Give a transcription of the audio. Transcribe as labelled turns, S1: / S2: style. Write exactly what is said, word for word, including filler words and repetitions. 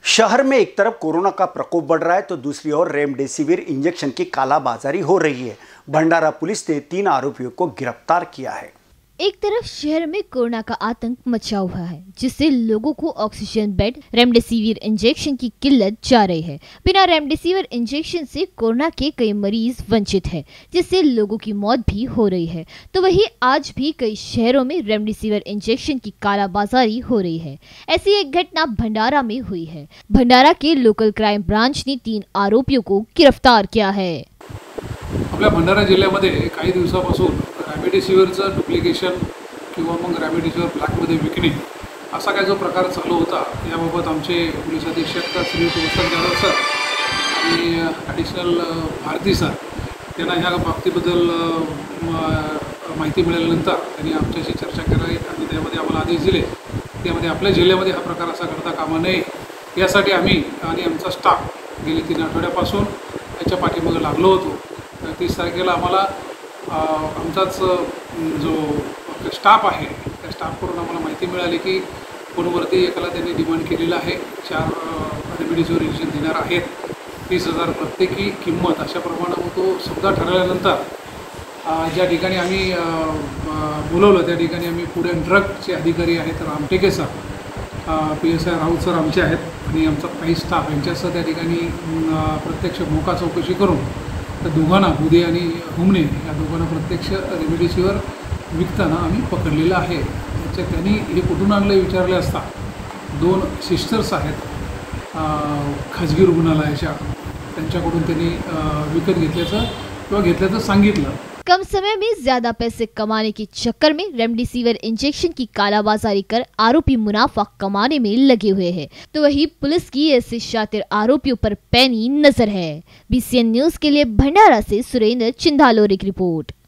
S1: शहर में एक तरफ कोरोना का प्रकोप बढ़ रहा है तो दूसरी ओर रेमडेसिविर इंजेक्शन की कालाबाजारी हो रही है। भंडारा पुलिस ने तीन आरोपियों को गिरफ्तार किया है।
S2: एक तरफ शहर में कोरोना का आतंक मचा हुआ है, जिससे लोगों को ऑक्सीजन बेड, रेमडेसिविर इंजेक्शन की किल्लत जा रही है। बिना रेमडेसिविर इंजेक्शन से कोरोना के कई मरीज वंचित हैं, जिससे लोगों की मौत भी हो रही है। तो वहीं आज भी कई शहरों में रेमडेसिविर इंजेक्शन की कालाबाजारी हो रही है। ऐसी एक घटना भंडारा में हुई है। भंडारा के लोकल क्राइम ब्रांच ने तीन आरोपियों को गिरफ्तार किया है।
S3: आपल्या भंडारा जिल्ह्यामध्ये काही दिवसापासून रेमडेसिविरचं डुप्लिकेशन किंवा मग रेमडेसिविर ब्लॅकमध्ये विकणे असा काय जो प्रकार चालू होता, याबाबत आमचे पोलीस अधीक्षक श्री वसंत जाधव सर आणि ॲडिशनल भारती सर यांना ह्या बाबतीबद्दल माहिती मिळाल्यानंतर त्यांनी आमच्याशी चर्चा केली आणि त्यामध्ये आम्हाला आदेश दिले, त्यामध्ये आपल्या जिल्ह्यामध्ये हा प्रकार असा घडता कामा नये यासाठी आम्ही आणि आमचा स्टाफ गेली तीन आठवड्यापासून याच्या पाठीमागे लागलो होतो। तीस तारखेला आम्हाला आमचाच जो स्टाफ आहे त्या स्टाफकडून आम्हाला माहिती मिळाली की फोनवरती एकाला त्यांनी डिमांड केलेलं आहे, चार रेमडेसिविर इंजेक्शन देणार आहेत, तीस हजार प्रत्येकी किंमत अशा प्रमाणे तो सौदा ठरवल्यानंतर ज्या ठिकाणी आम्ही बोलवलं त्या ठिकाणी आम्ही फूड अँड ड्रगचे अधिकारी आहेत Ramteke sir, P S I Raut sir आमचे आहेत आणि आमचा काही स्टाफ यांच्यासह त्या ठिकाणी प्रत्यक्ष मोका चौकशी करून त्या दोघांना बुधे आणि हुमणे या दोघांना प्रत्यक्ष रेमडेसिविर विकताना आम्ही पकडलेलं आहे। त्याच्या त्यांनी हे कुठून आणलं विचारले असता दोन सिस्टर्स आहेत खाजगी रुग्णालयाच्या, त्यांच्याकडून त्यांनी विकत घेतल्याचं किंवा घेतल्याचं सांगितलं।
S2: कम समय में ज्यादा पैसे कमाने के चक्कर में रेमडेसिविर इंजेक्शन की कालाबाजारी कर आरोपी मुनाफा कमाने में लगे हुए हैं, तो वही पुलिस की ऐसे शातिर आरोपियों पर पैनी नजर है। बी सी एन न्यूज के लिए भंडारा से सुरेंद्र चिंधालोर की रिपोर्ट।